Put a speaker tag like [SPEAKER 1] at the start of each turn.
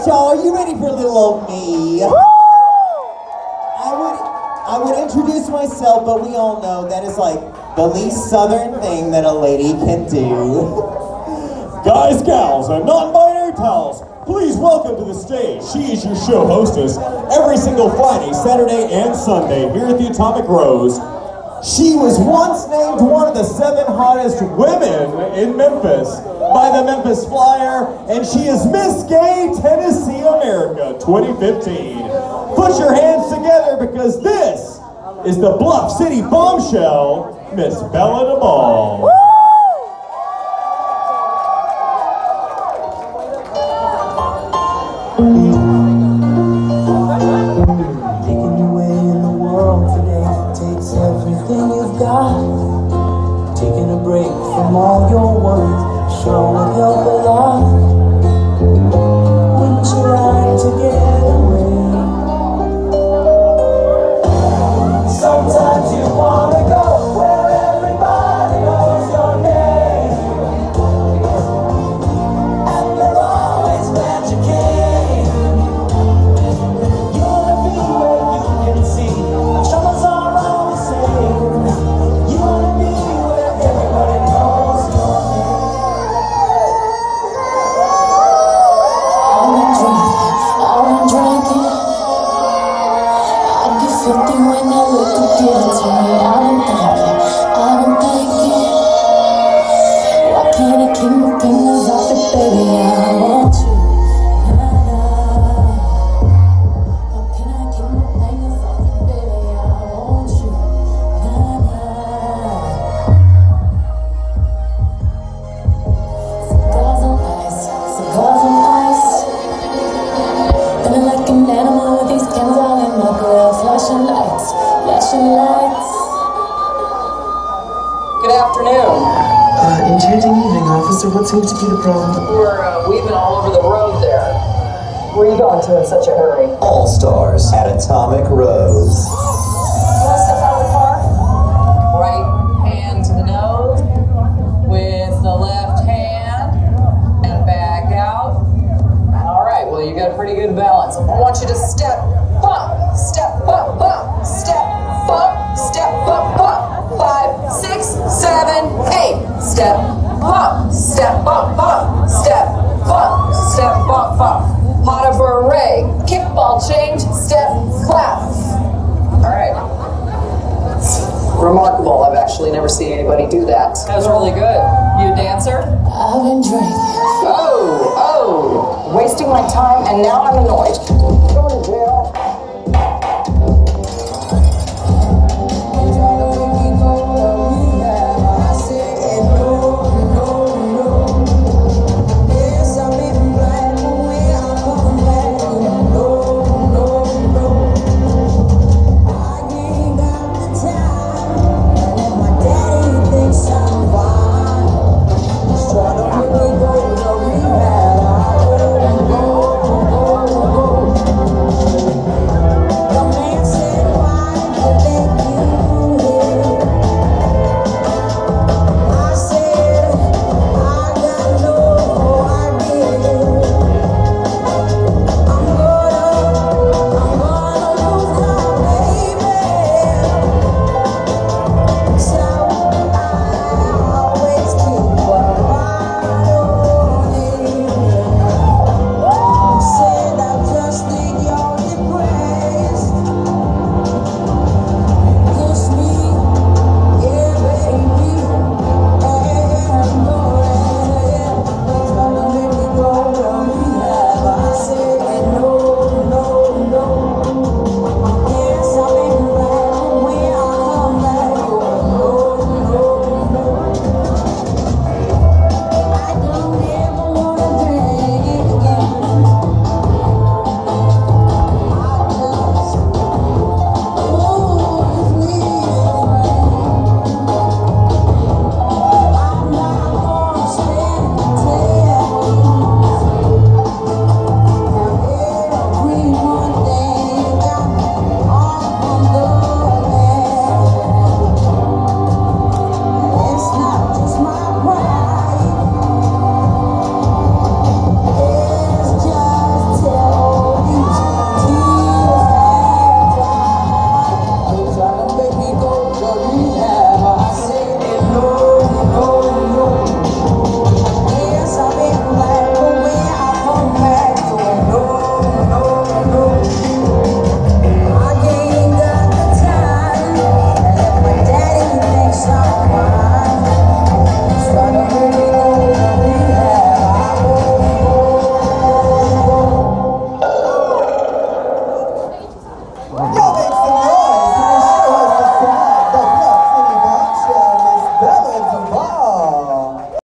[SPEAKER 1] y'all, are you ready for little old me? I would introduce myself, but we all know that is like the least southern thing that a lady can do.
[SPEAKER 2] Guys, gals, and non-binary pals, please welcome to the stage. She is your show hostess every single Friday, Saturday, and Sunday here at the Atomic Rose. She was once named one of the 7 hottest women in Memphis by the Memphis Flyer, and she is Miss Gay Tennessee America 2015. Put your hands together because this is the Bluff City bombshell, Miss Bella DeBall.
[SPEAKER 3] Taking you away in the world today takes everything you've got. Taking a break from all your worries sure would help a lot. Wouldn't you like to get away? Sometimes you wanna go where everybody knows your name, and they're always glad you came. You wanna be where you can see the troubles are all the same. You wanna be where everybody knows your name. I've been drinking, I'd be 50 when I look to give it to me. I've been thinking, why can't I keep my fingers off it, baby? I want you, How can I keep my fingers off it, baby? I want you, Cigars on ice, cigars on ice. Feeling like an animal with these candles all in my grill. Flashing lights, flashing lights.
[SPEAKER 4] Good afternoon.
[SPEAKER 3] Enchanting evening, officer. What seems to be the problem?
[SPEAKER 4] We're weaving all over the road there. Where are you going to in such a hurry?
[SPEAKER 1] All Stars at Atomic Rose.
[SPEAKER 4] You want to step out of the car? Right hand to the nose with the left hand and back out. All right, well, you got a pretty good balance. I want you to step, bump, step, bump, bump, step, bump, step, bump, bump. 5, 6, 7, 8. Step, bump, step, bump, bump, step, bump, step, bump, bump. Pas de beret, kickball change, step, clap. All right. It's remarkable. I've actually never seen anybody do that. That was really good. You a dancer?
[SPEAKER 3] I've been drinking.
[SPEAKER 4] Oh, wasting my time, and now I'm annoyed. Going to jail.